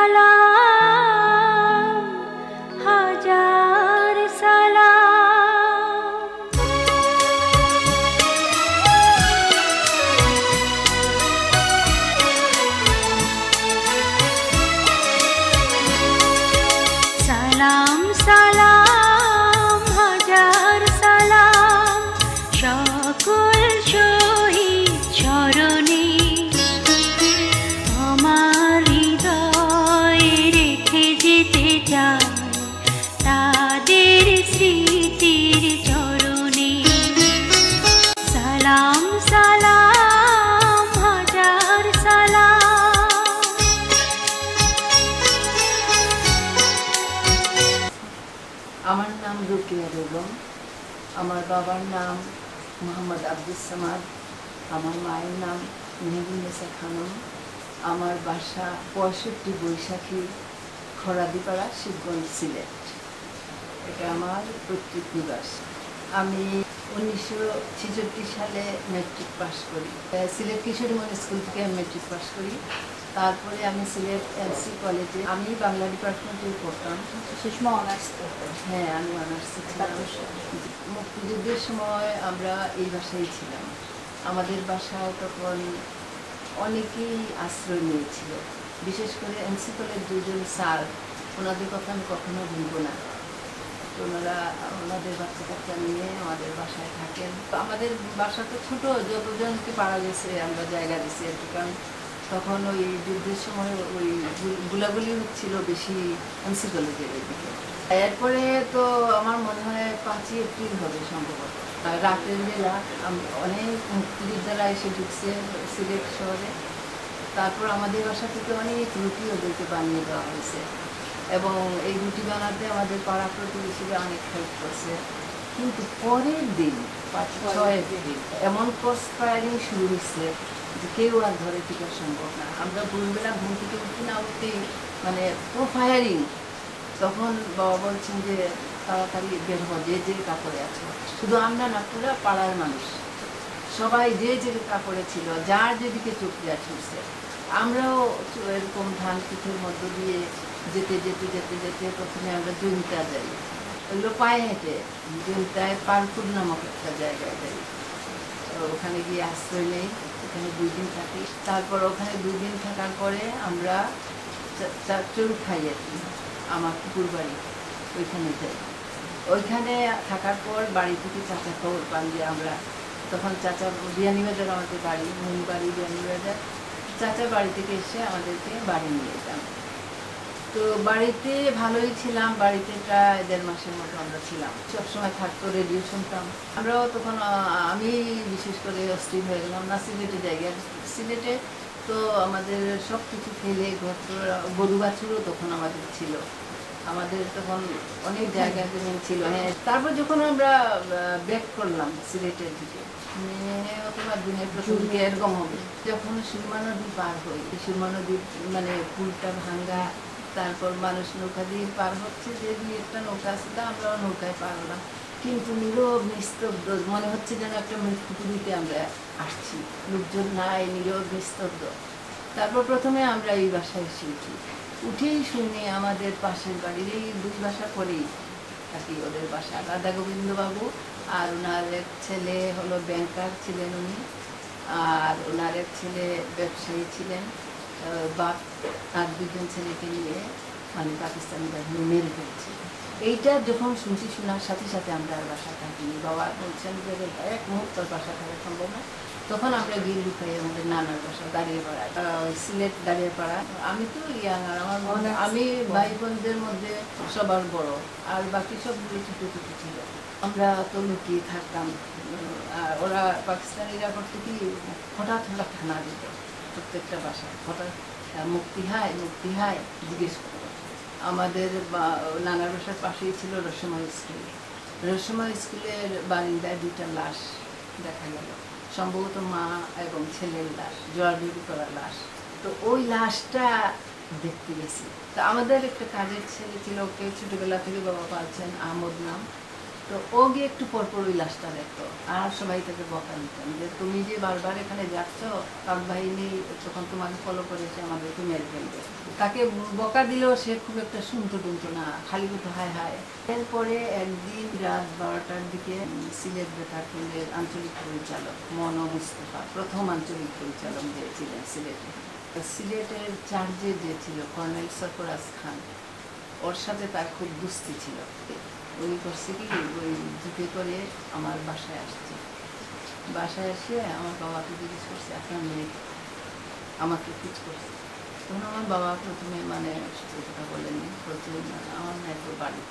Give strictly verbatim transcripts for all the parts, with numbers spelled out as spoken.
সালাম হাজার সালাম সালাম সালাম হাজার সালাম সকল শহীদ চরণে আমার হৃদয়ে রেখে যেতে চাই তাদের স্মৃতির চরণে সালাম সালাম হাজার সালাম। আমার নাম রুকিয়া বেগম, আমার বাবার নাম মোহাম্মদ আব্দুস সামাদ, আমার মায়ের নাম মেহেদুন্নেসা খানম। আমার বাসা পঁয়ষট্টি বৈশাখী, খরাদিপাড়া, শিবগঞ্জ, সিলেট। এটা আমার পৈতৃক নিবাস। আমি উনিশশো ছেষট্টি সালে মেট্রিক পাস করি। সিলেট কিশোরীমণি স্কুল থেকে আমি মেট্রিক পাস করি। তারপরে আমি সিলেট এলসি কলেজে আমি বাংলা ডিপার্টমেন্টে পড়তাম। সুষমা অনার্স করতেন? হ্যাঁ, আমি অনার্স। মুক্তিযুদ্ধের সময় আমরা এই বাসায় ছিলাম। আমাদের বাসায় তখন অনেকেই আশ্রয় নিয়েছিল, বিশেষ করে এনসি কলেজ দুজন স্যার, ওনাদের কথা আমি কখনো ভুলব না। তো ওনারা ওনাদের বাচ্চা কাচ্চা নিয়ে আমাদের বাসায় থাকেন। তো আমাদের বাসা তো ছোটো, যতজনকে পারা গেছে আমরা জায়গা দিচ্ছি আর কি, কারণ তখন ওই যুদ্ধের সময় ওই গুলাগুলি হচ্ছিল বেশি এনসি কলেজের দিকে। এরপরে তো আমার মনে হয় পাঁচই এপ্রিল হবে সম্ভবত, রাতের বেলা অনেক মুক্তিযোদ্ধারা এসে ঢুকছে সিলেট শহরে। তারপর আমাদের বাসা থেকে অনেক রুটি ওদেরকে বানিয়ে দেওয়া হয়েছে এবং এই রুটি বানাতে আমাদের পাড়া প্রতিবেশীরা অনেক হেল্প করছে। কিন্তু পরের দিন পাঁচ ছয় এপ্রিল এমন ক্রস ফায়ারিং শুরু হয়েছে যে কেউ আর ঘরে টিকা সম্ভব না। আমরা ভোরবেলা ঘুম থেকে উঠি না উঠতেই মানে পুরো ফায়ারিং। তখন বাবা বলছেন যে তাড়াতাড়ি বের হওয়া, যে যে কাপড়ে আছে। শুধু আমরা না, পুরো পাড়ার মানুষ সবাই যে যে কাপড়ে ছিল, যার যেদিকে চোখ দেওয়া ছুটছে। আমরাও এরকম ধান পিঠের মধ্য দিয়ে যেতে যেতে যেতে যেতে প্রথমে আমরা জৈন্তা যাই, ওইগুলো পায়ে হেঁটে জৈন্তায় পারপুর নামক একটা জায়গায় যাই। ওখানে গিয়ে আশ্রয় নেই, ওখানে দুই দিন থাকি। তারপর ওখানে দুই দিন থাকার পরে আমরা চড় খাই আর কি, আমার কুকুর বাড়ি, ওইখানে যাই। ওইখানে থাকার পর বাড়ি থেকে চাচা খবর পান যে আমরা, তখন চাচা বিয়ানীবাজার আমাদের বাড়ি, মূল বাড়ি বিয়ানীবাজার। চাচা বাড়ি থেকে এসে আমাদেরকে বাড়ি নিয়ে যেতাম। তো বাড়িতে ভালোই ছিলাম, বাড়িতে প্রায় দেড় মাসের মতো আমরা ছিলাম। সবসময় থাকতো, রেডিও শুনতাম। আমরাও তখন, আমি বিশেষ করে অস্থির হয়ে গেলাম না সিলেটে জায়গায়। সিলেটে তো আমাদের সব কিছু ফেলে ঘর, গরু বাছুরও তখন আমাদের ছিল, আমাদের তখন অনেক জায়গা জমি ছিল। হ্যাঁ, তারপর যখন আমরা ব্যাক করলাম সিলেটের দিকে, অথবা দিনের প্রথম দিকে এরকম হবে, যখন সুরমা নদী পার হই, সুরমা নদী মানে পুলটা ভাঙ্গা, তারপর মানুষ নৌকা দিয়ে পার হচ্ছে, যে দুই একটা নৌকা ছিল, আমরাও নৌকায় পার হলাম। কিন্তু নীরব নিস্তব্ধ, মনে হচ্ছে যেন একটা মৃত্যুপুরীতে আমরা আসছি, লোকজন নাই, নীরব নিস্তব্ধ। তারপর প্রথমে আমরা এই বাসায় এসে উঠি, উঠেই শুনি আমাদের পাশের বাড়ির এই দুই বাসা করেই থাকি, ওদের বাসা রাধা গোবিন্দবাবু আর ওনার এক ছেলে হলো ব্যাংকার ছিলেন উনি, আর ওনার এক ছেলে ব্যবসায়ী ছিলেন। বাপ আর দুজন ছেলেকে নিয়ে মানে পাকিস্তানি বাহিনী মেরে ফেলছে। এইটা যখন শুনছি, শোনার সাথে সাথে আমরা আর বাসা থাকিনি। বাবা বলছেন যে এক মুহূর্ত বাসা থাকা সম্ভব না। তখন আমরা গিয়ে লুকাই আমাদের নানার বাসা দাঁড়িয়েপাড়ায়, সিলেট দাঁড়িয়েপাড়া। আমি তো ইয়াং, আর আমার আমি ভাই বোনদের মধ্যে সবার বড়, আর বাকি সবগুলো ছোটো ছোটো ছিল। আমরা তো লুকিয়ে থাকতাম। আর ওরা পাকিস্তানিরা করতে কি হঠাৎ হঠাৎ খানা দিত প্রত্যেকটা বাসায়, হঠাৎ মুক্তি হায় মুক্তি হায় জিজ্ঞেস করতো। আমাদের নানার বাসার পাশেই ছিল রসমা স্কুল। রসমা স্কুলের বারিন্দায় দুইটা লাশ দেখা গেল, সম্ভবত মা এবং ছেলের লাশ, জোয়ারডুবি করা লাশ। তো ওই লাশটা দেখতে গেছি। তো আমাদের একটা কাজের ছেলে ছিল, ওকে ছোটোবেলা থেকে বাবা পালছেন, আহমদ নাম। তো ও গিয়ে একটু পরপর ওই লাশটা দেখতো, আর সবাই তাকে বকা দিতেন যে তুমি যে বারবার এখানে যাচ্ছ, পাক বাহিনী তখন তোমাকে ফলো করেছে, আমাদেরকে মেরে ফেলবে। তাকে বকা দিলেও সে খুব একটা শুনতো টুনতো না, খালি বলতো হায় হায়। এরপরে একদিন রাত বারোটার দিকে সিলেট বেতারকেন্দ্রের আঞ্চলিক পরিচালক মনো মুস্তফা, প্রথম আঞ্চলিক পরিচালক যে ছিলেন সিলেটে, সিলেটের চার্জে যে ছিল কর্নেল সরফরাজ খান, ওর সাথে তার খুব দুস্তি ছিল। উনি করছে কি, ওই জিপে করে আমার বাসায় আসছে। বাসায় এসে আমার বাবাকে জিজ্ঞেস করছে আপনার মেয়ে, আমাকে কিছু করছে। তখন আমার বাবা প্রথমে মানে সত্যি কথা বলেননি, প্রথমে আমার মেয়ে তো বাড়িতে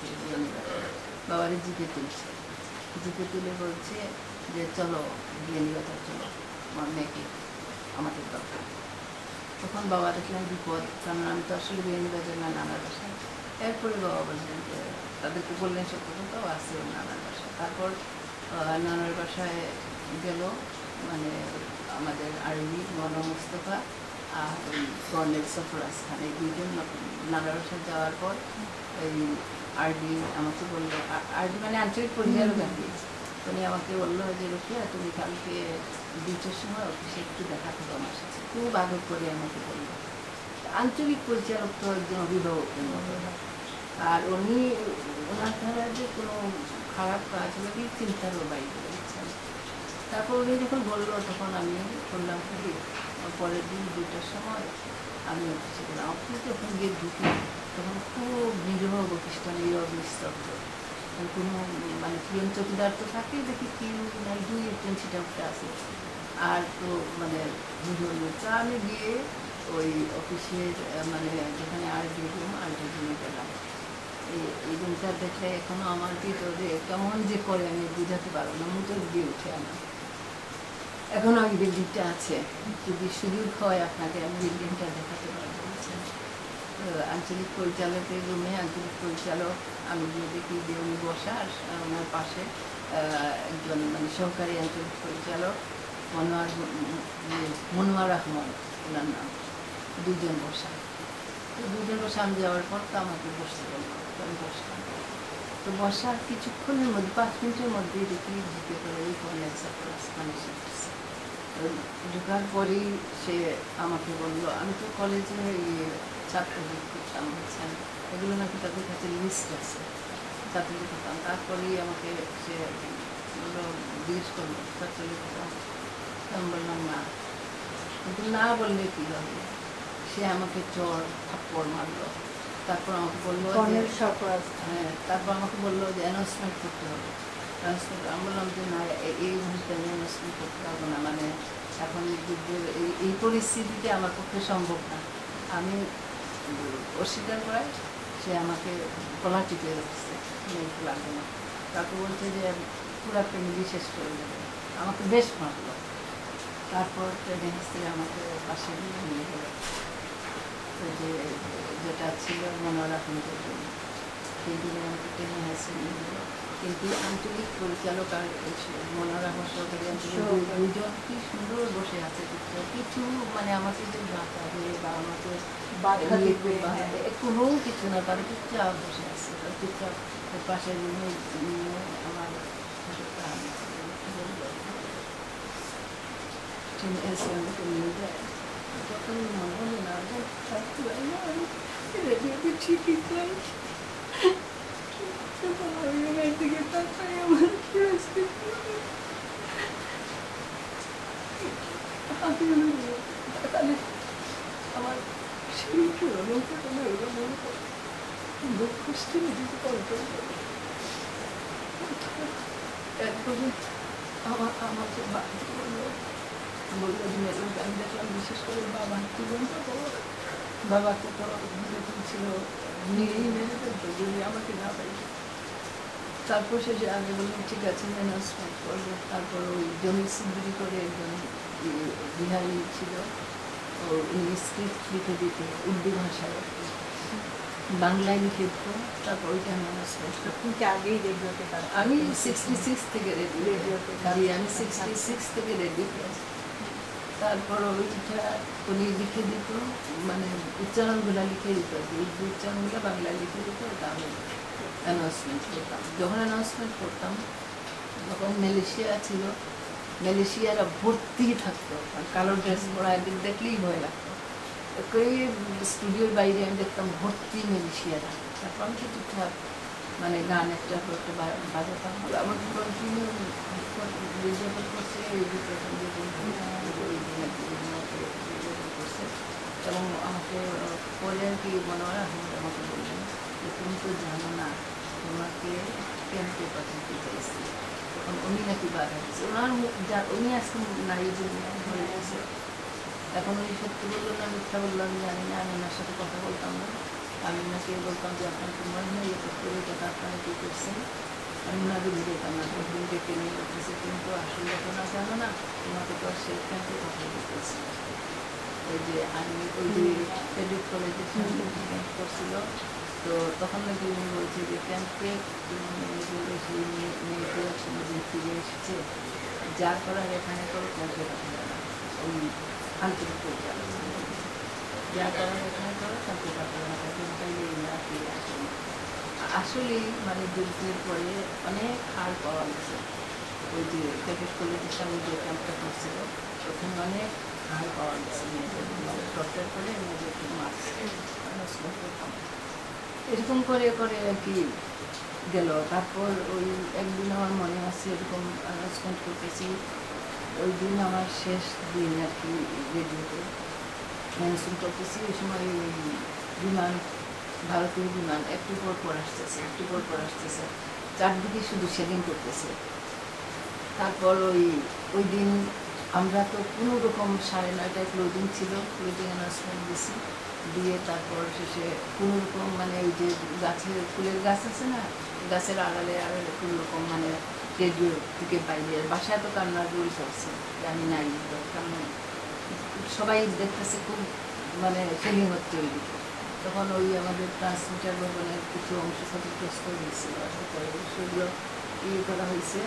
বাবারে জিপে তুলছে, জিপে তুলে বলছে যে চলো বিয়ানীবাজার চলো, আমার মেয়েকে আমাদের দরকার। তখন বাবা দেখলেন বিপদ, কারণ আমি তো আসলে বিয়ানীবাজার না, নানার বাসায়। এরপরে বাবা বললেন যে তাদেরকে বললেন সত্য কথাও আছে ওর নানার বাসায়। তারপর নানার বাসায় গেল, মানে আমাদের আর্মি মনো মুস্তফা আর ওই কর্নেল সরফরাজ খান, এই দুইজন নানার বাসায় যাওয়ার পর ওই আরডি আমাকে বললো, আরডি মানে আঞ্চলিক পরিচালক আর কি, উনি আমাকে বললো যে রুকিয়া তুমি কালকে দুটোর সময় অফিসে একটু দেখা করো আমার সাথে। খুব আদর করে আমাকে বললো। আঞ্চলিক পরিচালক তো একজন অভিভাবকের মতো, আর উনি ওনার দ্বারা যে কোনো খারাপ কাজ হলে কি চিন্তারও বাইরে দিচ্ছেন। তারপর উনি যখন বললো তখন আমি বললাম কি, পরের দিন দুটার সময় আমি অফিসে গেলাম। অফিসে যখন গিয়ে ঢুকি তখন খুব নিরহ বকিষ্ঠান, নীরব নিস্তব্ধ, কোনো মানে পিয়ন চৌকিদার তো থাকেই, দেখি কি নাই দুই একজন ছিটা উঠে আছে, আর তো মানে তা আমি গিয়ে ওই অফিসের মানে যেখানে আরডি রুম, আরডি রুমে গেলাম। এই এই রুমটা দেখলে এখনো আমার ভিতরে কেমন যে করে আমি বুঝাতে পারবো না, মুখের দিয়ে উঠে আমার এখনো ওই বিল্ডিংটা আছে। যদি সুযোগ হয় আপনাকে আমি বিল্ডিংটা দেখাতে পারবো। আঞ্চলিক পরিচালকের রুমে আঞ্চলিক পরিচালক আমি গিয়ে দেখি যে উনি বসা, আর ওনার পাশে একজন মানে সহকারী আঞ্চলিক পরিচালক মনোয়ার মনোয়ার আহমদ ওনার নাম, দুজন বসা। তো দুজন বসা আমি যাওয়ার পর তো আমাকে বসতে বললো, আমি বসলাম। তো বসার কিছুক্ষণের মধ্যে পাঁচ মিনিটের মধ্যেই দেখি জিপে করে ওই কর্নেল সরফরাজ খান এসে ঢুকছে। ঢোকার পরেই সে আমাকে বললো, আমি তো কলেজে ইয়ে ছাত্রলীগ করতাম, বলছেন এগুলো নাকি তাদের কাছে লিস্ট আছে, ছাত্রলীগ করতাম। তারপরেই আমাকে সে বললো, জিজ্ঞেস করলো ছাত্রলীগ করতাম। আমি বললাম না, কিন্তু না বললে কী হবে, সে আমাকে চর থাপ্পড় মারলো। তারপর আমাকে বললো হ্যাঁ তারপর আমাকে বললো যে অ্যানাউন্সমেন্ট করতে হবে। অ্যানাউন্সমেন্ট আমি বললাম যে না, এই মুহূর্তে আমি অ্যানাউন্সমেন্ট করতে পারবো না, মানে এখন যুদ্ধের এই এই পরিস্থিতিতে আমার পক্ষে সম্ভব না। আমি অস্বীকার করায় সে আমাকে গলা টিপে রাখছে, লাগবে না। তারপর বলছে যে পুরো ফ্যামিলি শেষ করে দেবে, আমাকে বেশ মারলো। তারপর ট্রেনে থেকে আমাকে পাশে নিয়ে গেল, যে যেটা ছিল মনোয়ার আহমদের জন্য, সেই দিনে আমাকে ট্রেনে হেসে নিয়ে গেল। কিন্তু আঞ্চলিক পরিচালক আর মনোয়ার আহমদ সহকারী আঞ্চলিক দুজন কি সুন্দর বসে আছে, কিছু মানে আমাকে যে বাঁচাবে বা আমাকে কোনো কিছু না, তারা চুপচাপ বসে আছে। চুপচাপ পাশে রুমে আমার ট্রেনে এসে আমাকে নিয়ে যায়। তখন মনে হলো না থাকতে পারি না, আমি রেডিওতে ঠিকই চাই। আমার দিকে তাকাই, আমার কি হয়েছে আমার সেই পুরোনো ঘটনা ওগুলো মনে করে দুঃখ কষ্টে নিজেকে কন্ট্রোল করে। একদম আমার আমাকে বাড়িতে বললো বললো যে আমি দেখলাম বিশেষ করে বাবার জীবনটা বড়, বাবাকে তো যেরকম ছিল নিয়েই মেরে ফেলতো যদি আমাকে না পাই। তারপর সে যে আমি বললাম ঠিক আছে অ্যানাউন্সমেন্ট করবো। তারপর ওই জমি সিন্দিরি করে একজন বিহারি ছিল, ও ইংলিশ স্ক্রিপ্ট লিখে দিত উর্দু ভাষায়, বাংলায় লিখে দিত। তারপর ওইটা অ্যানাউন্সমেন্ট কিন্তু আগেই রেডিওতে আমি সিক্সটি সিক্স থেকে রেডি রেডিওতে আমি সিক্সটি সিক্স থেকে রেডি করেছি। তারপর ওইটা উনি লিখে দিত, মানে উচ্চারণগুলো লিখে দিত, উচ্চারণগুলো বাংলায় লিখে দিত, তাহলে অ্যানাউন্সমেন্ট করতাম। যখন অ্যানাউন্সমেন্ট করতাম তখন মালয়েশিয়া ছিল, মালয়েশিয়ারা ভর্তি থাকতো, কালো ড্রেস পরা একদিন দেখলেই ভয় লাগতো। ওই স্টুডিওর বাইরে আমি দেখতাম ভর্তি মালয়েশিয়ারা। তারপর আমি তো ঠিকঠাক মানে গান একটা করতে বাজাতাম, আমার কন্টিনিউ রিজার্ভ করছে এই করছে। এবং আমাকে পরে আর কি মনে হয় আহমেদ আমাকে বললেন যে তুমি তো জানো না তোমাকে ক্যাম্পে পাঠাতে চাইছি। তখন উনি নাকি বাধা দিচ্ছে, ওনার যা উনি আজকে নাই হয়ে গেছে। এখন উনি সত্যি বললো না মিথ্যা বললো আমি জানি না, আমি ওনার সাথে কথা বলতাম না। আমি ওনাকে বলতাম যে আপনার তো মনে হয় ইয়ে করতে হবে, কথা আপনারা কী করছেন। আমি ওনাকে বুঝাইতাম না, একদিন ডেকে নিয়ে বলতেছে তুমি তো আসল ঘটনা জানো না, তোমাকে তো আর সেই ক্যাম্পে কথা বলতেছি। ওই যে আমি ওই যে ফেডারেল কলেজে ক্যাম্প করছিল, তো তখন নাকি উনি বলছে যে ক্যাম্পে সেই মেয়েগুলো সমুদ্রে ফিরে এসেছে, যা করার এখানে করো ক্যাম্পে পাঠাবে না। ওই আন্তরিক পরিচালনা যা করার এখানে করো ক্যাম্পে পাঠাবে না, তখন তাইলে এরা ফিরে আসেন। আসলেই মানে যুদ্ধের পরে অনেক হার পাওয়া গেছে। ওই যে ফেডারেল কলেজের সামনে যে ক্যাম্পটা করছিল ওখানে অনেক হার পাওয়া গেছে, মেয়েদের টর্চার করে মেয়েদেরকে মারছে। এরকম করে করে আর কি গেল। তারপর ওই একদিন আমার মনে আছে এরকম অ্যানাউন্সমেন্ট করতেছি, ওই দিন আমার শেষ দিন আর কি রেডিওতে অ্যানাউন্সমেন্ট করতেছি। ওই সময় ওই বিমান, ভারতীয় বিমান একটু পর পর আসতেছে একটু পর পর আসতেছে চারদিকে শুধু সেলিং করতেছে। তারপর ওই ওই দিন আমরা তো কোনো রকম সাড়ে নয়টায় ক্লোজিং ছিল, ক্লোজিং অ্যানাউন্সমেন্ট দিছি, দিয়ে তারপর শেষে কোনো রকম মানে ওই যে গাছের ফুলের গাছ আছে না, গাছের আড়ালে আড়ালে কোনো রকম মানে রেডিও থেকে বাইরে বাসায় তো কান্নার রোল চলছে যে আমি নাই, কারণ সবাই দেখতেছে খুব মানে ফিলিং হচ্ছে ওই দিকে। তখন ওই আমাদের ট্রান্সমিটার ভবনের কিছু অংশ ক্ষতিগ্রস্ত হয়েছিল, সেগুলো ইয়ে করা হয়েছে।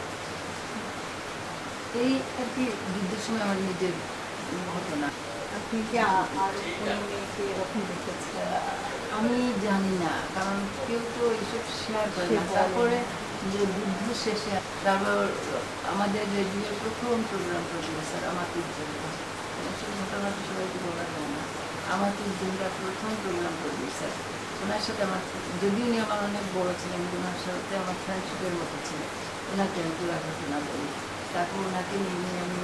এই আর কি যুদ্ধের সময় আমার নিজের ঘটনা। আপনি কি আর কোনো মেয়েকে এরকম দেখেছেন? আমি জানি না, কারণ কেউ তো এইসব শেয়ার করে না। তারপরে যে যুদ্ধ শেষে তারপর আমাদের রেডিওর প্রথম প্রোগ্রাম প্রডিউসার আমার তিনজনটা, সেই ঘটনাটা সবাইকে বলা যায় না। আমার তিনজনটা প্রথম প্রোগ্রাম প্রডিউসার, ওনার সাথে আমার যদিও উনি আমার অনেক বড় ছিলেন, ওনার সাথে আমার ফ্রেন্ডশিপের মতো ছিল। ওনাকে আমি পুরা ঘটনা বলি। তারপর ওনাকে নিয়ে আমি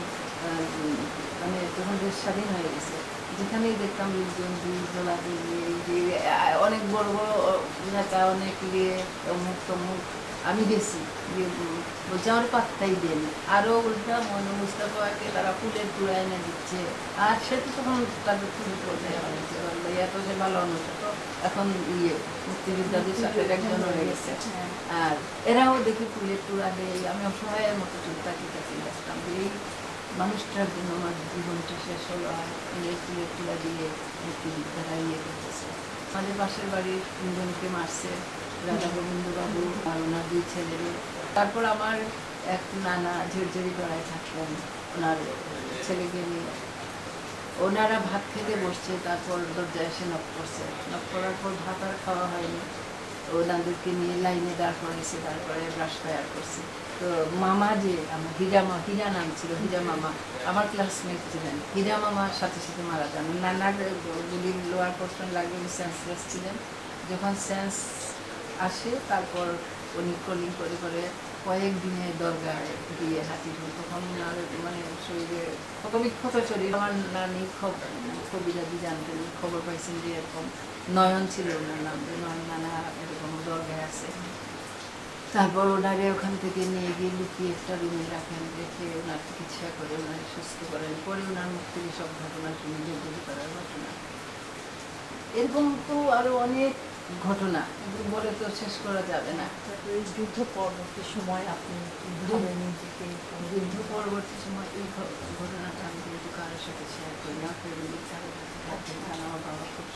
মানে যখন দেশ স্বাধীন হয়ে গেছে যেখানেই দেখতাম লোকজন দুইজলা দিয়ে যে অনেক বড় বড় নেতা অনেক ইয়ে অমুক তমুক, আমি গেছি গিয়ে বলছে আমার পাত্তাই দেন। আরও উল্টা মনে মুস্তাফাকে তারা ফুলের তুলা এনে দিচ্ছে, আর সে তো তখন তাদের ফুলের পর্যায়ে হয়েছে এত যে ভালো অনুষ্ঠান তো এখন ইয়ে মুক্তিযোদ্ধাদের সাথে একজন হয়ে গেছে। আর এরাও দেখি ফুলের তুলা দেয়, আমি অসহায়ের মতো চুল তাকিয়ে তাকিয়ে আসতাম যে এই মানুষটার জন্য আমার জীবনটা শেষ হলো, আর ফুলের ফুলের তুলা দিয়ে মুক্তিযোদ্ধারা ইয়ে করতেছে। আমাদের পাশের বাড়ির তিনজনকে মারছে, রাজা গোবিন্দবাবু আর ওনার দুই ছেলেরও। তারপর আমার এক নানা ঝরঝরি গড়ায় থাকতেন, ওনার ছেলেকে নিয়ে ওনারা ভাত খেতে বসছে, তারপর দরজায় এসে নক করছে, নক করার পর ভাত আর খাওয়া হয়নি, ওনাদেরকে নিয়ে লাইনে দাঁড় করাইছে, তারপরে ব্রাশ ফায়ার করছে। তো মামা যে আমার হীরা মা, হীরা নাম ছিল, হীরা মামা আমার ক্লাসমেট ছিলেন, হীরা মামার সাথে সাথে মারা যান। নানার গুলির লোয়ার পোর্শন লাগে সেন্সলেস ছিলেন। যখন সেন্স আসে তারপর উনি কলিং করে করে কয়েকদিনে দরগায় গিয়ে হাজির হন। তখন ওনার মানে শরীরে ক্ষতবিক্ষত শরীর। আমার নানি কবিরাজি জানতেন, খবর পাইছেন যে এরকম নয়ন ছিল ওনার নাম, যে নয়ন নানা এরকম দরগায় আছে। তারপর ওনারে ওখান থেকে নিয়ে গিয়ে লুকিয়ে একটা রুমে রাখেন, রেখে ওনার চিকিৎসা করে ওনার সুস্থ করেন। পরে ওনার মুখ থেকে সব ঘটনা শুনে জড়িত করার ঘটনা। এরকম তো আরো অনেক ঘটনা বলে তো শেষ করা যাবে না। যুদ্ধ পরবর্তী সময় আপনি নিজেকে যুদ্ধ পরবর্তী সময় এই ঘটনাটা আমি কিন্তু কারোর সাথে শেয়ার করি না, আমার বাবা খুব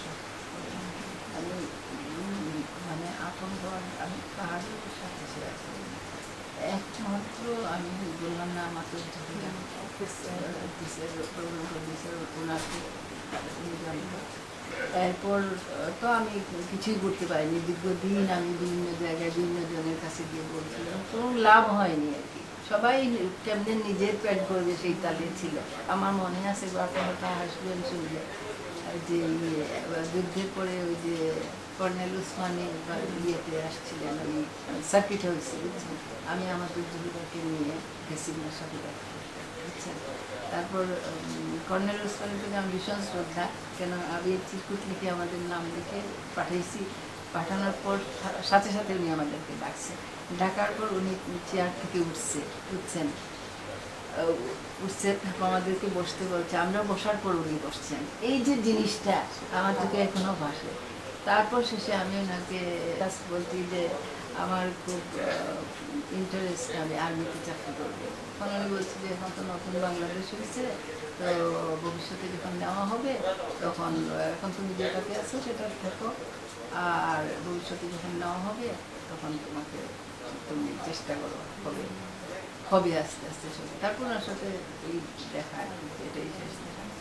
আমি মানে আপন ঘর আমি কারোর সাথে শেয়ার করি না। একমাত্র আমি বললাম না আমার তো অফিসের প্রোগ্রাম প্রডিউসার ওনাকে জানবো এরপর তো আমি কিছুই করতে পারিনি, দীর্ঘদিন আমি বিভিন্ন জায়গায় বিভিন্ন জনের কাছে গিয়ে বলছিলাম, কোনো লাভ হয়নি আর কি। সবাই কেমনে নিজের পেট ভরবে সেই তালে ছিল। আমার মনে আছে গল্পটা হাসবেন শুনলে যে ইয়ে, যুদ্ধের পরে ওই যে কর্নেল উসমানী ইয়েতে আসছিলেন, ওই সার্কিট হয়েছে বুঝছেন, আমি আমাদের জমিদারকে নিয়ে গেছি না সাথে বুঝছেন। তারপর কর্নেল উসমানের প্রতি আমার ভীষণ শ্রদ্ধা, কেন আমি চিরকুট লিখে আমাদের নাম লিখে পাঠিয়েছি। পাঠানোর পর সাথে সাথে উনি আমাদেরকে ডাকছে, ডাকার পর উনি চেয়ার থেকে উঠছে বুঝছেন, উঠছে আমাদেরকে বসতে বলছে, আমরা বসার পর উনি বসছেন। এই যে জিনিসটা আমার চোখে এখনো ভাসে। তারপর শেষে আমি ওনাকে বলছি যে আমার খুব ইন্টারেস্ট, আমি আর্মিতে চাকরি করবো। তখন উনি বলছি যে এখন তো নতুন বাংলাদেশ হয়েছে, তো ভবিষ্যতে যখন নেওয়া হবে তখন, এখন তুমি যেটাতে আছো সেটা থাকো, আর ভবিষ্যতে যখন নেওয়া হবে তখন তোমাকে তুমি চেষ্টা করো, হবে হবে আস্তে আস্তে সব। তারপর ওনার সাথে এই দেখা, এটাই শেষ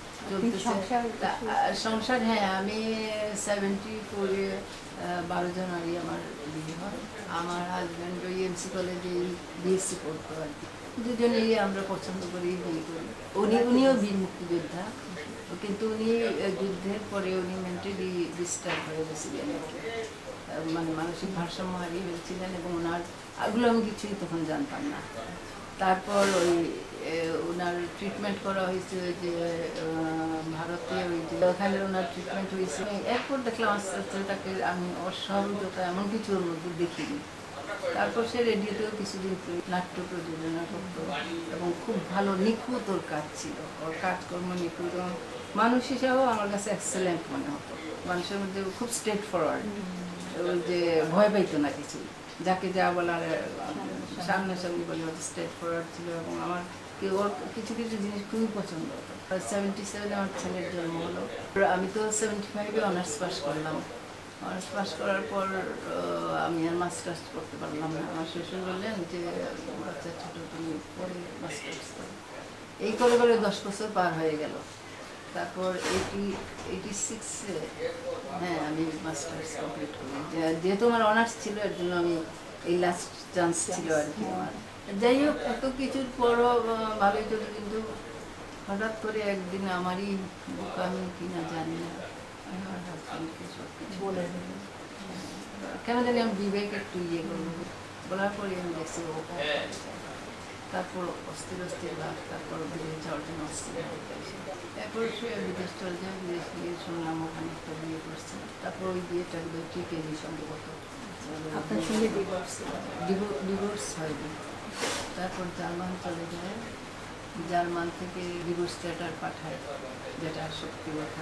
সংসার। হ্যাঁ, আমি সেভেন্টি ফোরে বারো জানুয়ারি আমার বিয়ে হয়। আমার হাজব্যান্ড ওই এমসি কলেজে বিএসসি পড়তো আর কি। দুজনেই আমরা পছন্দ করি, বিয়ে করি। উনি উনিও বীর মুক্তিযোদ্ধা, কিন্তু উনি যুদ্ধের পরে উনি মেন্টালি ডিস্টার্ব হয়ে গেছিলেন, মানে মানসিক ভারসাম্য হারিয়ে ফেলছিলেন, এবং ওনার এগুলো আমি কিছুই তখন জানতাম না। তারপর ওই ওনার ট্রিটমেন্ট করা হয়েছে যে ভারতে, ওই যে ওখানে ওনার ট্রিটমেন্ট হয়েছে। এরপর দেখলাম আস্তে আস্তে তাকে আমি অসহজতা এমন কিছু ওর মধ্যে দেখিনি। তারপর সে রেডিওতেও কিছুদিন নাট্য প্রযোজনা করতো, এবং খুব ভালো নিখুঁত ওর কাজ ছিল, ওর কাজকর্ম নিখুঁত, এবং মানুষ হিসাবেও আমার কাছে এক্সেলেন্ট মনে হতো। মানুষের মধ্যে খুব স্ট্রেট ফরওয়ার্ড, ওই যে ভয় পাইতো না কিছু, যাকে যা বলার সামনাসামনি বলে হতো, স্ট্রেট ফরওয়ার্ড ছিল। এবং আমার ওর কিছু কিছু জিনিস খুবই পছন্দ হতো। সেভেন্টি সেভেনে আমার ছেলের জন্ম হলো। আমি তো সেভেন্টি ফাইভে অনার্স পাস করলাম। অনার্স পাস করার পর আমি আর মাস্টার্স করতে পারলাম না। আমার শ্বশুর বললেন যে বাচ্চা ছোটো, তুমি পরে মাস্টার্স করো। এই করে করে দশ বছর পার হয়ে গেল। তারপর এইটি এইটি সিক্সে হ্যাঁ আমি মাস্টার্স কমপ্লিট করি। যেহেতু আমার অনার্স ছিল, এর জন্য আমি এই লাস্ট চান্স ছিল আর কি আমার। যাই হোক, এত কিছুর পরও ভালোই চলতো, কিন্তু হঠাৎ করে একদিন আমারই আমি কিনা জানি না, আমি আমার হাজব্যান্ডকে সব কিছু বলে দিলাম। কেন জানি আমি বিবেক একটু ইয়ে করবো, বলার পরে আমি দেখছি ও। তারপর অস্থির অস্থির ভাব, তারপর বিদেশ যাওয়ার জন্য অস্থির ভাব। এরপর সে বিদেশ চলে যায়, বিদেশ গিয়ে শুনলাম ওখানে একটা বিয়ে করছে। তারপর ওই বিয়েটা একদম ঠিকই সম্ভবত আপনার সঙ্গে ডিভোর্স ডিভোর্স হয়নি। তারপর জার্মান চলে যায়, জার্মান থেকে ডিভোর্স লেটার পাঠায়, যেটা সত্যি কথা।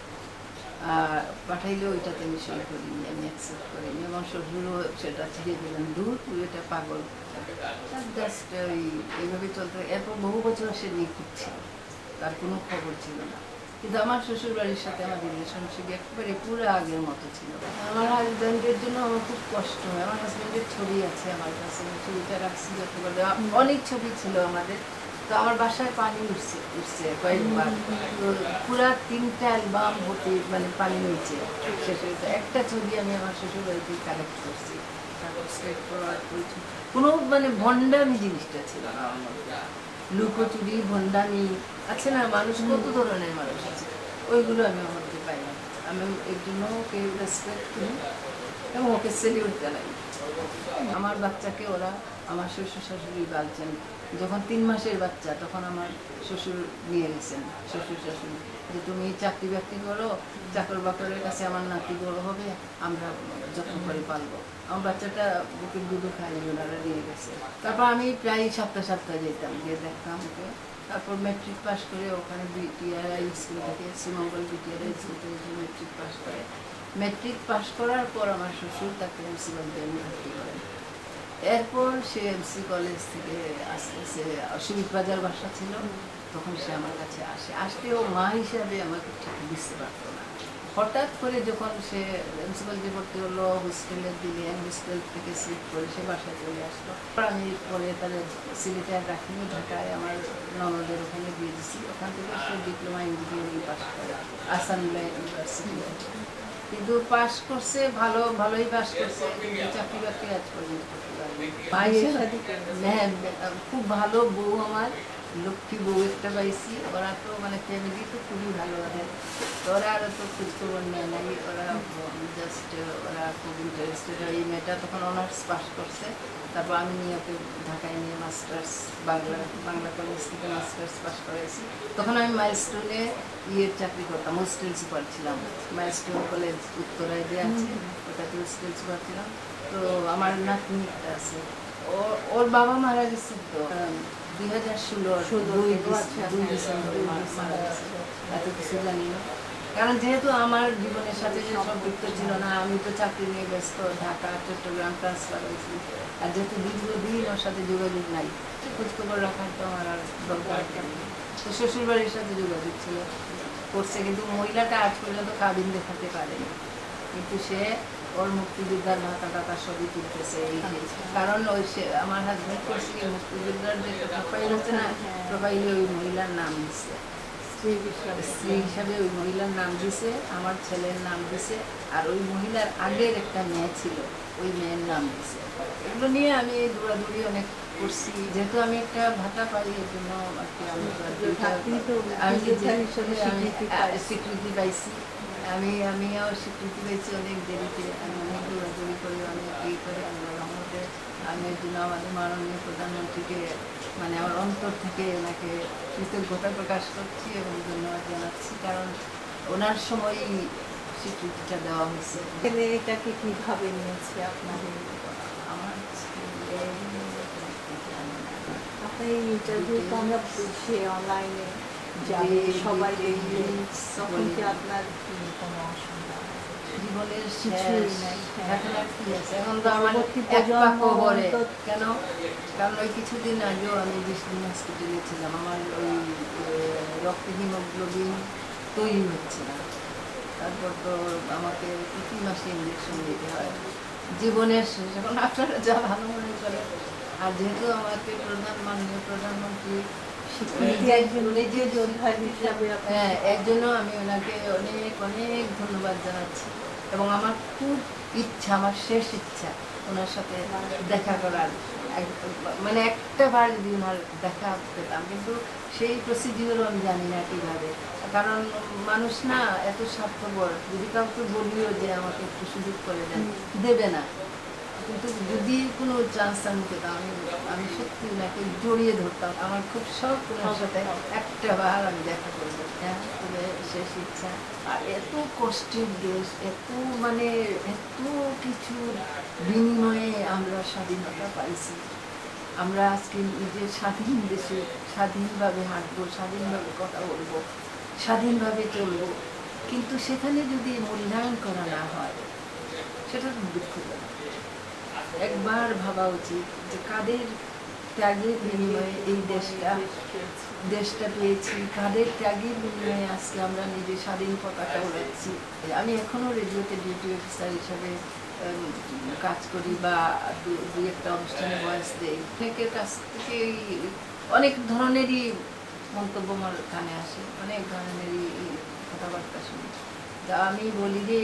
পাঠাইলেও ওইটাতে আমি সই করিনি, আমি অ্যাকসেপ্ট করিনি, এবং শ্বশুরও সেটা ছিঁড়ে দিলেন, দূর তুই এটা পাগল। জাস্ট ওই এইভাবে চলতে। এরপর বহু বছর সে নিখুঁত ছিল, তার কোনো খবর ছিল না। কিন্তু আমার শ্বশুর বাড়ির সাথে আমার রিলেশনশিপ একেবারে পুরো আগের মতো ছিল। আমার হাজব্যান্ডের জন্য আমার খুব কষ্ট হয়। আমার হাজব্যান্ডের ছবি আছে আমার কাছে, ছবিটা রাখছি একেবারে, অনেক ছবি ছিল আমাদের। তো আমার বাসায় পানি উঠছে উঠছে কয়েকবার, তো পুরা তিনটা অ্যালবাম হতে মানে পানি নিচে শেষ হয়েছে। একটা ছবি আমি আমার শ্বশুর বাড়িতে কালেক্ট করছি। তারপর স্ট্রেট ফরওয়ার্ড করেছি, কোনো মানে ভণ্ডামি জিনিসটা ছিল না আমার মধ্যে। লুকোচুরি, ভণ্ডামি আছে না, মানুষ কত ধরনের মানুষ আছে, ওইগুলো আমি আমার মধ্যে পাই না। আমি এর জন্য ওকে রেসপেক্ট করি এবং ওকে সেলিউট জানাই। আমার বাচ্চাকে ওরা, আমার শ্বশুর শাশুড়ি বলছেন, যখন তিন মাসের বাচ্চা তখন আমার শ্বশুর নিয়ে গেছেন, শ্বশুর শাশুড়ি, যে তুমি চাকরি বাকরি করো, চাকর বাকরের কাছে আমার নাতি বড় হবে, আমরা যত্ন করে পালবো। আমার বাচ্চাটা বুকের দুধও খাইনি, ওনারা নিয়ে গেছে। তারপর আমি প্রায় সপ্তাহ সপ্তাহ যেতাম, গিয়ে দেখতাম ওকে। তারপর মেট্রিক পাস করে ওখানে বিটিআরআই স্কুল থেকে, শ্রীমঙ্গল বিটিআরআই স্কুল থেকে মেট্রিক পাস করে। মেট্রিক পাস করার পর আমার শ্বশুর তাকে এমসি কলেজে ভর্তি করেন। এরপর সে এমসি কলেজ থেকে আস্তে আস্তে সুবিধ বাজার বাসা ছিল, তখন সে আমার কাছে আসে। আসলেও মা হিসাবে আমাকে ঠিক বুঝতে পারতো না, হঠাৎ করে যখন সে প্রিন্সিপাল যে ভর্তি হলো হোস্টেলে দিলে, হোস্টেল থেকে সিট করে সে বাসায় চলে আসলো। আমি পরে তাহলে সিলেটে আর রাখিনি, ঢাকায় আমার ননদের ওখানে দিয়ে দিচ্ছি। ওখান থেকে সে ডিপ্লোমা ইঞ্জিনিয়ারিং পাস করে আসানুল্লাহ ইউনিভার্সিটি। কিন্তু পাস করছে, ভালো ভালোই পাস করছে, কিন্তু চাকরি বাকরি আজ পর্যন্ত করতে পারেনি। হ্যাঁ, খুব ভালো বউ, আমার লক্ষ্মী বউ একটা পাইছি। ওরা তো মানে ফ্যামিলি তো খুবই ভালো ওদের। ওরা আরও তো খোঁজখবর নেয় নাই, ওরা জাস্ট ওরা খুব ইন্টারেস্টেড। এই মেয়েটা তখন অনার্স পাস করছে, তারপর আমি নিয়ে ওকে ঢাকায় নিয়ে মাস্টার্স বাংলা বাংলা কলেজ থেকে মাস্টার্স পাস করেছি। তখন আমি মাইলস্টোনে ইয়ের চাকরি করতাম, হোস্টেল সুপার ছিলাম। মাইলস্টোন কলেজ উত্তরায় যে আছে ওটাতে হোস্টেল সুপার ছিলাম। তো আমার নাতনি একটা আছে, ও ওর বাবা মারা গেছে তো দুই হাজার ষোলো দুই ডিসেম্বরে মারা গেছে। এত কিছু জানি না, কারণ যেহেতু আমার জীবনের সাথে যে সম্পৃক্ত ছিল না, আমি তো চাকরি নিয়ে ব্যস্ত, ঢাকা চট্টগ্রাম ট্রান্সফার হয়েছি। আর যেহেতু দীর্ঘদিন ওর সাথে যোগাযোগ নাই, খোঁজখবর রাখার তো আমার আর দরকার নেই। তো শ্বশুরবাড়ির সাথে যোগাযোগ ছিল, করছে, কিন্তু মহিলাটা আজ পর্যন্ত কাবিন দেখাতে পারেনি। কিন্তু সে ওর মুক্তিযোদ্ধার ভাতা টাকা সবই তুলতেছে। এই কারণ ওই সে আমার হাজব্যান্ড করছে কি, মুক্তিযোদ্ধার যে প্রোফাইল আছে না, প্রোফাইলে ওই মহিলার নাম দিচ্ছে, স্ত্রী হিসাবে ওই মহিলার নাম দিছে, আমার ছেলের নাম দিছে, আর ওই মহিলার আগের একটা মেয়ে ছিল, ওই মেয়ের নাম দিছে। এগুলো নিয়ে আমি দৌড়াদৌড়ি অনেক করছি, যেহেতু আমি একটা ভাতা পাই, এর জন্য আর কি আমি আমি স্বীকৃতি পাইছি। আমি আমিও স্বীকৃতি পেয়েছি অনেক দেরিতে। আমি অনেক দৌড়াদৌড়ি করে, অনেক ই করে আল্লাহর রহমতে আমি এর জন্য আমাদের মাননীয় প্রধানমন্ত্রীকে মানে আমার অন্তর থেকে ওনাকে কৃতজ্ঞতা প্রকাশ করছি এবং ধন্যবাদ জানাচ্ছি, কারণ ওনার সময়ই স্বীকৃতিটা দেওয়া হয়েছে। এটাকে কীভাবে নিয়েছে আপনাদের? আমার আপনার এই ইন্টারভিউ তো আমরা সে অনলাইনে যাবে সবাই দেখবে, তখন কি আপনার কি কোনো অসুবিধা? জীবনের কিছুই নাই, এখন আর কি আছে, এখন তো আমার এক পাকও বলে কেন, কারণ ওই কিছুদিন আগেও আমি বিশ দিন হসপিটালে ছিলাম, আমার ওই রক্তে হিমোগ্লোবিন তৈরি হচ্ছে না। তারপর তো আমাকে প্রতি মাসে ইঞ্জেকশন দিতে হয়। জীবনের শেষ, এখন আপনারা যা ভালো মনে করে। আর যেহেতু আমাকে প্রধান মাননীয় প্রধানমন্ত্রী হ্যাঁ, এর জন্য আমি ওনাকে অনেক অনেক ধন্যবাদ জানাচ্ছি। এবং আমার খুব ইচ্ছা, আমার শেষ ইচ্ছা ওনার সাথে দেখা করার, মানে একটা বার যদি ওনার দেখা পেতাম, কিন্তু সেই প্রসিডিওরও আমি জানি না কীভাবে। কারণ মানুষ না এত স্বার্থপর, যদি কাউকে বলিও যে আমাকে একটু সুযোগ করে দেন, দেবে না। কিন্তু যদি কোনো চান্স আমি পেতাম, আমি আমি সত্যি ওনাকে জড়িয়ে ধরতাম। আমার খুব শখ ওনার সাথে একটা বার আমি দেখা করবো। হ্যাঁ, তবে শেষ ইচ্ছা। আর এত কষ্টের দেশ, এত মানে এত কিছু বিনিময়ে আমরা স্বাধীনতা পাইছি। আমরা আজকে নিজের স্বাধীন দেশে স্বাধীনভাবে হাঁটবো, স্বাধীনভাবে কথা বলবো, স্বাধীনভাবে চলবো, কিন্তু সেখানে যদি মূল্যায়ন করা না হয়, সেটা দুঃখজনক। একবার ভাবা উচিত যে কাদের ত্যাগের বিনিময়ে এই দেশটা দেশটা পেয়েছি, কাদের ত্যাগের বিনিময়ে আজকে আমরা নিজে স্বাধীন পতাকা উড়াচ্ছি। আমি এখনও রেডিওতে ডিউটি অফিসার হিসাবে কাজ করি বা দু একটা অনুষ্ঠানে ভয়েস দিই। অনেকের কাছ থেকে অনেক ধরনেরই মন্তব্য আমার কানে আসে, অনেক ধরনেরই কথাবার্তা শুনি। তা আমি বলি যে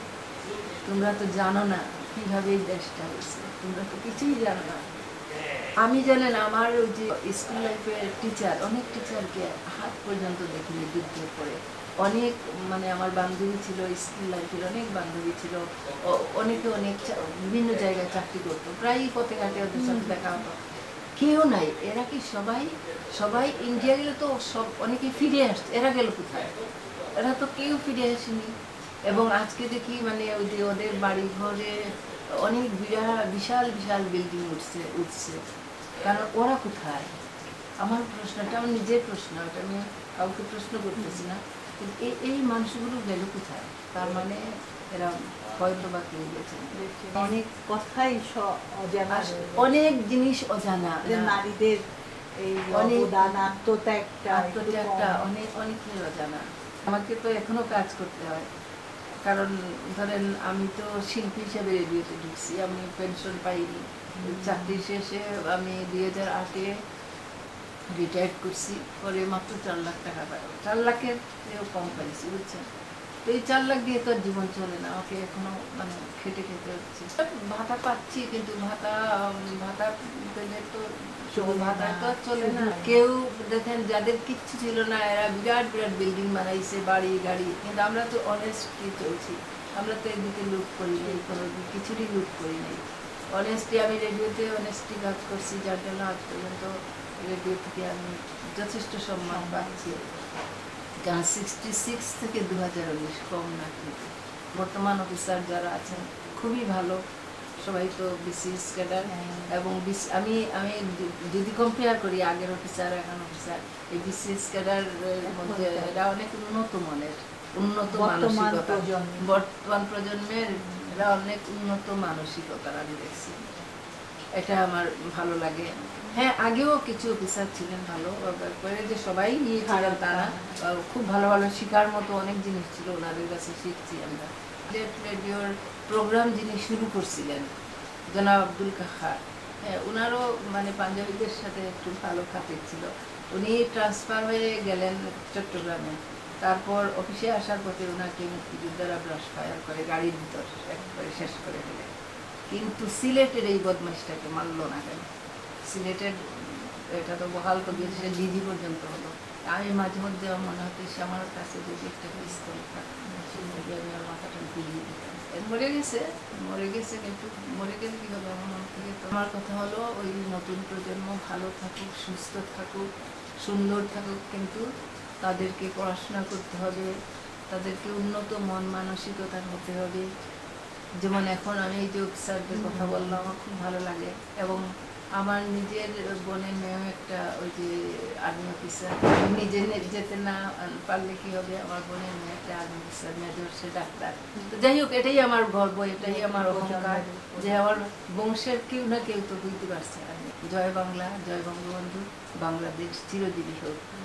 তোমরা তো জানো না কীভাবে এই দেশটা হয়েছে, তোমরা তো কিছুই জানো না। আমি জানেন আমার ওই যে স্কুল লাইফের টিচার, অনেক টিচারকে হাত পর্যন্ত দেখিনি যুদ্ধের পরে। অনেক মানে আমার বান্ধবী ছিল, স্কুল লাইফের অনেক বান্ধবী ছিল, অনেকে অনেক বিভিন্ন জায়গায় চাকরি করতো, প্রায়ই পথে ঘাটে ওদের সাথে দেখা হতো। কেউ নাই, এরা কি সবাই সবাই ইন্ডিয়া গেলে তো সব অনেকে ফিরে আসছে, এরা গেল কোথায়? এরা তো কেউ ফিরে আসেনি। এবং আজকে দেখি মানে ওই যে ওদের বাড়ি ঘরে অনেক বিরাট বিশাল বিশাল বিল্ডিং উঠছে উঠছে কারণ ওরা কোথায়? আমার প্রশ্নটা আমার নিজের প্রশ্ন, ওটা আমি কাউকে প্রশ্ন করতেছি না, কিন্তু এই এই মানুষগুলো গেল কোথায়? তার মানে এরা হয়তো বা কেউ গেছে। অনেক কথাই অজানা, অনেক জিনিস অজানা, নারীদের এই অবদান, আত্মত্যাগটা আত্মত্যাগটা অনেক অনেক অজানা। আমাকে তো এখনো কাজ করতে হয়, কারণ ধরেন আমি তো শিল্পী হিসেবে রেডিওতে ঢুকছি, আমি পেনশন পাইনি। চাকরি শেষে আমি দুই হাজার আটে রিটায়ার্ড করছি, পরে মাত্র চার লাখ টাকা পাই, চার লাখের চেয়েও কম পাইছি, বুঝছেন। তো এই চার লাখ দিয়ে তো আর জীবন চলে না, আমাকে এখনো মানে খেটে খেতে হচ্ছে। ভাতা পাচ্ছি, কিন্তু ভাতা ভাতা পেলে তো শুধু ভাতা তো আর চলে না। কেউ দেখেন যাদের কিচ্ছু ছিল না, এরা বিরাট বিরাট বিল্ডিং বানাইছে, বাড়ি গাড়ি, কিন্তু আমরা তো অনেস্টলি চলছি। আমরা তো এদিকে লুট করি নাই, কোনো কিছুরই লুট করি নাই। অনেস্টি, আমি রেডিওতে অনেস্টি কাজ করছি, যার জন্য আজ পর্যন্ত রেডিও থেকে আমি যথেষ্ট সম্মান পাচ্ছি। কারণ সিক্সটি সিক্স থেকে দু হাজার উনিশ কম না, কিন্তু বর্তমান অফিসার যারা আছেন খুবই ভালো, সবাই তো বিসিএস ক্যাডার। এবং আমি আমি যদি কম্পেয়ার করি আগের অফিসার এখন অফিসার, এই বিসিএস ক্যাডার মধ্যে এরা অনেক উন্নত মানের, উন্নত মানসিকতা, বর্তমান প্রজন্মের এরা অনেক উন্নত মানসিকতার আমি দেখছি, এটা আমার ভালো লাগে। হ্যাঁ, আগেও কিছু অফিসার ছিলেন ভালো, করে যে সবাই নিয়েছিলেন তারা, খুব ভালো ভালো শিকার মতো অনেক জিনিস ছিল, ওনাদের কাছে শিখছি আমরা। রেডিওর প্রোগ্রাম যিনি শুরু করছিলেন জনাব আব্দুল কাহার, হ্যাঁ, ওনারও মানে পাঞ্জাবিদের সাথে একটু ভালো খাতির ছিল। উনি ট্রান্সফার হয়ে গেলেন চট্টগ্রামে, তারপর অফিসে আসার পথে ওনাকে মুক্তিযোদ্ধারা ব্রাশ ফায়ার করে গাড়ির ভিতর একবারে শেষ করে দিলেন। কিন্তু সিলেটের এই বদমাইশটাকে মানল না কেন? সিলেটের এটা তো বহাল তো সে ডিজি পর্যন্ত হলো। আমি মাঝে মধ্যে মনে হতো সে আমার কাছে যদি একটা পিস্তল থাকতো, আমি আমার মাথাটা গুলিয়ে দিতাম। মরে গেছে মরে গেছে কিন্তু মরে গেলে কী হবে আমার মন থেকে? তো আমার কথা হলো ওই নতুন প্রজন্ম ভালো থাকুক, সুস্থ থাকুক, সুন্দর থাকুক, কিন্তু তাদেরকে পড়াশোনা করতে হবে, তাদেরকে উন্নত মন মানসিকতার হতে হবে। যেমন এখন আমি এই যে অফিসারদের কথা বললাম, আমার খুব ভালো লাগে। এবং আমার নিজের বোনের মেয়েও একটা ওই যে আর্মি অফিসার, নিজে যেতে না পারলে কি হবে, আমার বোনের মেয়ে একটা আর্মি অফিসার, মেজর, সে ডাক্তার। তো যাই হোক, এটাই আমার গর্ব, এটাই আমার অহংকার যে আমার বংশের কেউ না কেউ তো বুঝতে পারছে। জয় বাংলা, জয় বঙ্গবন্ধু, বাংলাদেশ চিরজীবী হোক।